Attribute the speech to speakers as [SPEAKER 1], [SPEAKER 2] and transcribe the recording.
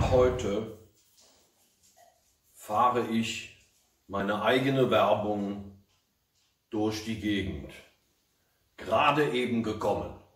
[SPEAKER 1] heute fahre ich meine eigene Werbung durch die Gegend. Gerade eben gekommen.